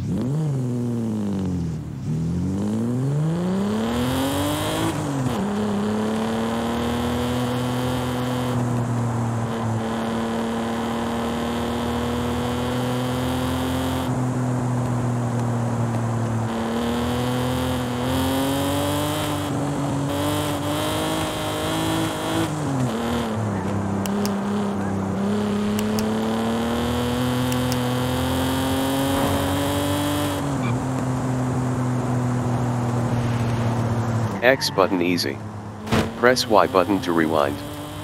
X button easy. Press Y button to rewind.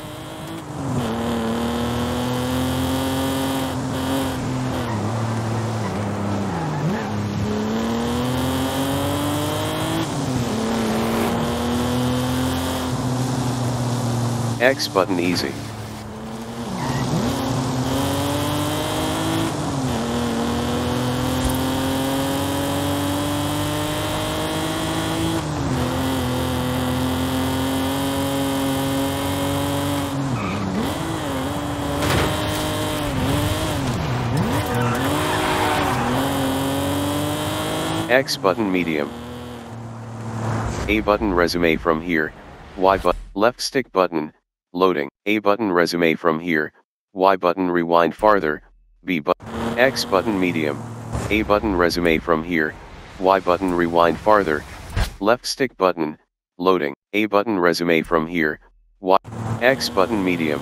X button easy. X button medium. A button resume from here, Y button, left stick button, loading, A button resume from here, Y button rewind farther, B button, X button medium, A button resume from here, Y button rewind farther, left stick button, loading, A button resume from here, Y, X button medium.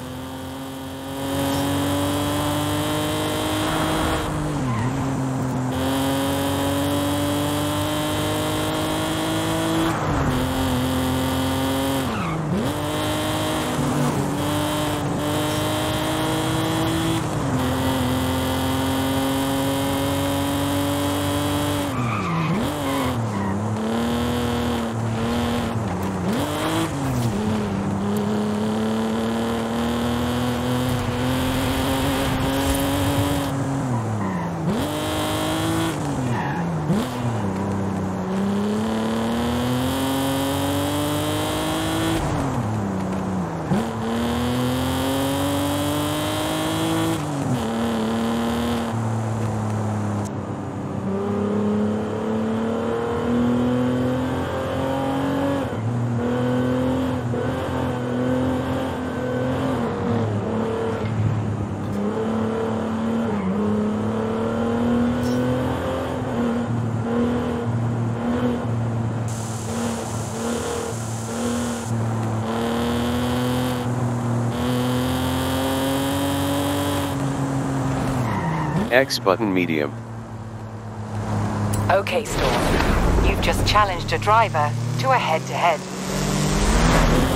X button medium. Okay, Storm. You've just challenged a driver to a head-to-head.